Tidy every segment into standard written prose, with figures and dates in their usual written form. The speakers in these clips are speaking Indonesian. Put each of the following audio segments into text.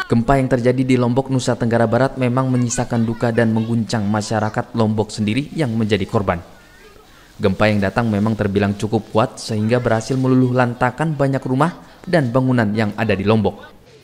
Gempa yang terjadi di Lombok, Nusa Tenggara Barat memang menyisakan duka dan mengguncang masyarakat Lombok sendiri yang menjadi korban. Gempa yang datang memang terbilang cukup kuat sehingga berhasil meluluh lantakan banyak rumah dan bangunan yang ada di Lombok.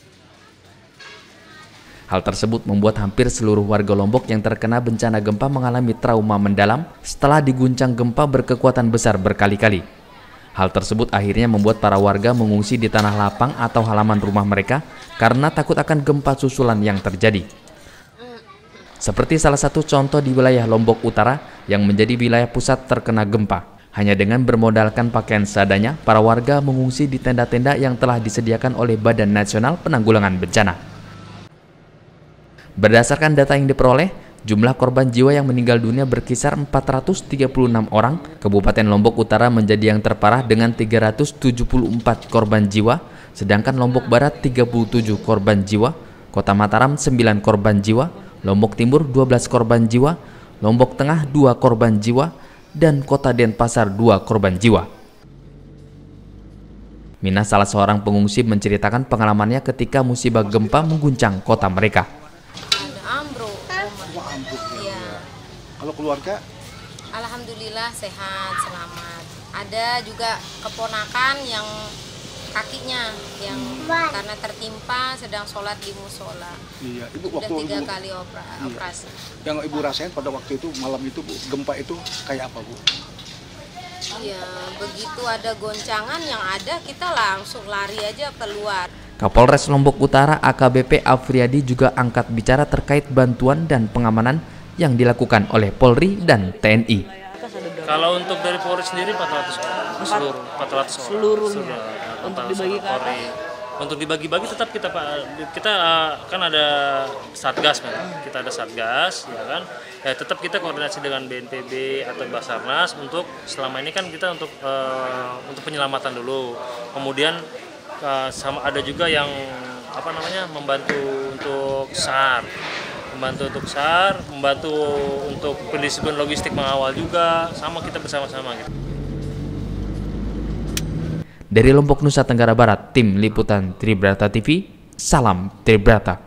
Hal tersebut membuat hampir seluruh warga Lombok yang terkena bencana gempa mengalami trauma mendalam setelah diguncang gempa berkekuatan besar berkali-kali. Hal tersebut akhirnya membuat para warga mengungsi di tanah lapang atau halaman rumah mereka karena takut akan gempa susulan yang terjadi. Seperti salah satu contoh di wilayah Lombok Utara yang menjadi wilayah pusat terkena gempa. Hanya dengan bermodalkan pakaian seadanya, para warga mengungsi di tenda-tenda yang telah disediakan oleh Badan Nasional Penanggulangan Bencana. Berdasarkan data yang diperoleh, jumlah korban jiwa yang meninggal dunia berkisar 436 orang. Kabupaten Lombok Utara menjadi yang terparah dengan 374 korban jiwa, sedangkan Lombok Barat 37 korban jiwa, Kota Mataram 9 korban jiwa, Lombok Timur 12 korban jiwa, Lombok Tengah 2 korban jiwa, dan Kota Denpasar 2 korban jiwa. Mina, salah seorang pengungsi, menceritakan pengalamannya ketika musibah gempa mengguncang kota mereka. Iya. Kalau keluarga? Alhamdulillah sehat, selamat. Ada juga keponakan yang kakinya yang karena tertimpa sedang sholat di musola. Iya, Ibu Sudah waktu 3 ibu, kali operasi. Yang Ibu rasain pada waktu itu, malam itu, Bu, gempa itu kayak apa, Bu? Ya, begitu ada goncangan yang ada kita langsung lari aja keluar. Kapolres Lombok Utara AKBP Afriyadi juga angkat bicara terkait bantuan dan pengamanan yang dilakukan oleh Polri dan TNI. Kalau untuk dari Polri sendiri 400 orang, 400 orang. Seluruhnya. Untuk dibagi ke apa? Untuk dibagi-bagi tetap kita kan ada satgas, kita ada satgas, ya kan. Ya, tetap kita koordinasi dengan BNPB atau Basarnas untuk selama ini kan kita untuk penyelamatan dulu. Kemudian sama ada juga yang membantu untuk SAR. Membantu untuk pendisiplinan logistik mengawal juga, sama kita bersama-sama gitu. Dari Lombok, Nusa Tenggara Barat, Tim Liputan Tribrata TV, salam Tribrata.